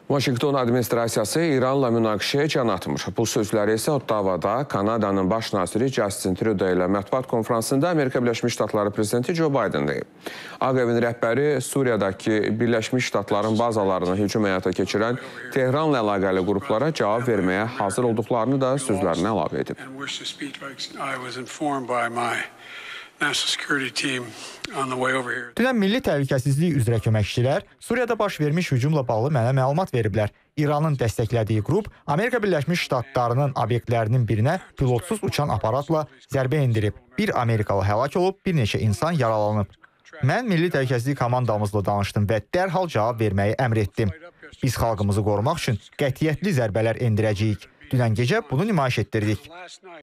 Vaşinqton administrasiyası İranla münaqişəyə can atmır. Bu sözləri isə Ottavada Kanadanın baş naziri Justin Trudeau ilə mətbuat konfransında Amerika Birləşmiş Ştatları prezidenti Joe Biden deyib. Ağ evin rəhbəri Suriyadakı Birləşmiş Ştatların bazalarına hücum həyata keçirən Tehranla əlaqəli qruplara cavab verməyə hazır olduqlarını da sözlərinə əlavə edib. Dünən Milli Təhlükəsizlik üzrə köməkçilər Suriyada baş vermiş hücumla bağlı mənə məlumat veriblər. İranın dəstəklədiyi qrup Amerika Birləşmiş Ştatlarının obyektlərinin birinə pilotsuz uçan aparatla zərbə endirib. Bir Amerikalı həlak olub, bir neçə insan yaralanıb. Mən Milli Təhlükəsizlik komandamızla danışdım və dərhal cavab verməyi əmr etdim. Biz xalqımızı qorumaq üçün qətiyyətli zərbələr endirəcəyik. Dünən gecə bunu nümayiş etdirdik.